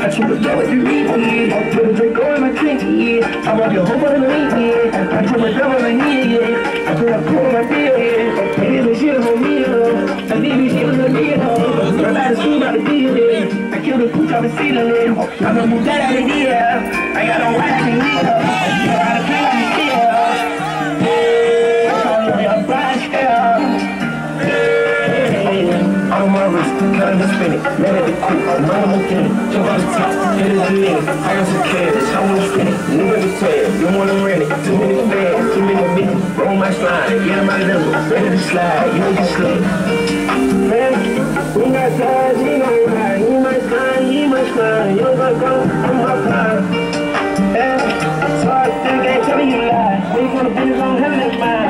got you with what you need, yeah. Put a drink on my drink, yeah. I want your whole body to meet, yeah. I put my double on my knee, yeah. I put a cool on my beer, yeah. And this shit on me, yeah. I need these shit on me, yeah. My body is about to be, yeah. I killed the pooch on the ceiling, I'm gonna move that out of here. I got no right to leave, yeah. I gotta play like a kid, I'm on my wrist, cut it and spin it, let it be quick, I'm mechanic, jump on the top, hit it a minute, I got some cash, I wanna spin it, nigga the tag, you wanna rent it, too many fans, too many bitches, roll my slide, get on my level, ready to slide, you niggas slip. Man, we got time, he gon' ride, he might slide, you gon' go, I'm my fly. Yeah, so I think I ain't telling you lies, we gonna be on hell like mine.